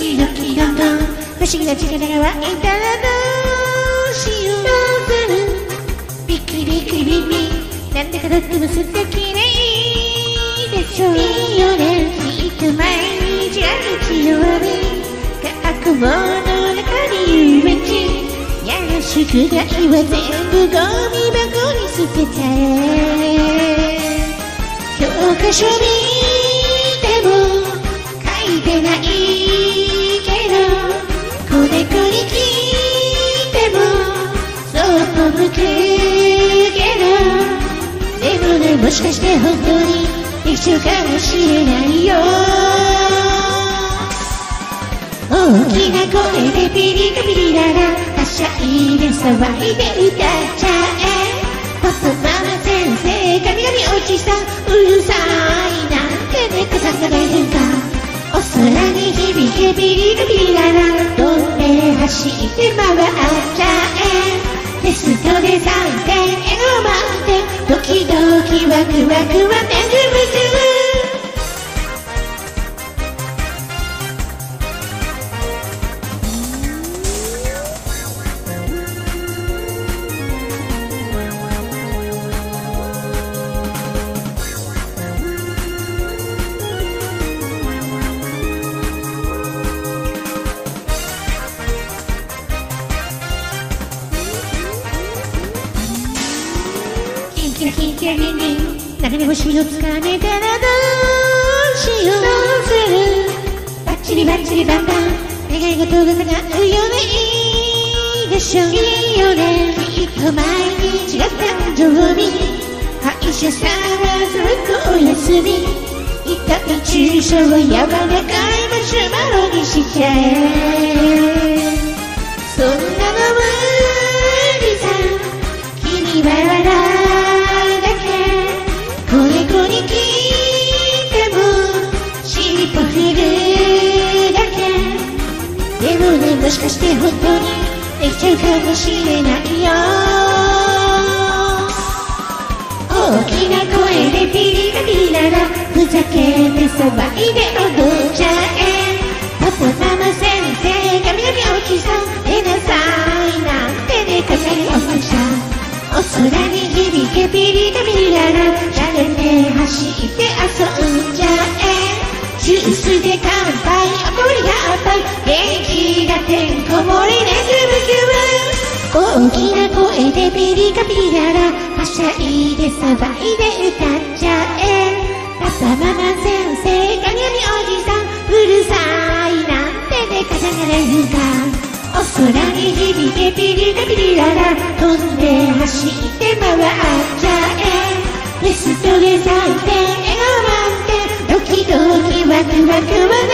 キドキどんどん不思議な力が湧いたらどうしよう。どうするびっくりびっくりビンビンなんだかとっても素敵でいいでしょう。いいよねきっと毎日が日曜日学校の中に遊園地やる宿題は全部ゴミ箱に捨てちゃえ。教科書見ても書いてないけど子猫に聞いてもそっと向くけどでもねもしかして本当に一緒かもしれないよ。大きな声でピリカピリララはしゃいで騒いで歌っちゃえ。パパママ先生神々おじさんうるさいなんて猫さんがいるんだ。お空に響けピリカピリララ飛んで走って回っちゃえ。テストで3点笑顔満点ドキドキワクワクは大丈夫す。キラキラキラリンリン流れ星をつかめたらどうしよう。どうするバッチリバッチリバンバン願い事が叶うよねいいでしょ。いいよねきっと毎日が誕生日歯医者さんはずっとお休み痛い注射を柔らかいマシュマロにしちゃえ。そんなの無理さ君は笑う子猫に聞いても尻尾振るだけでもねもしかして本当にできちゃうかもしれないよ。大きな声でピリカピリララふざけて騒いで踊っちゃえ。パパママ先生神々おじさん出なさいなんてねかさりおじさんお空に響けピリカピリララじゃれて走って遊んじゃえ。ジュースで乾杯怒りがあっぱい元気がてんこ盛りでキュブキュブ大きな声でピリカピリララはしゃいで騒いで歌っちゃえ。パパママ先生神々おじさんうるさいなんてねかさがれるか。お空に響けピリカピリララ飛んで走って回っちゃえ。テストで3点笑顔満点ドキドキワクワクは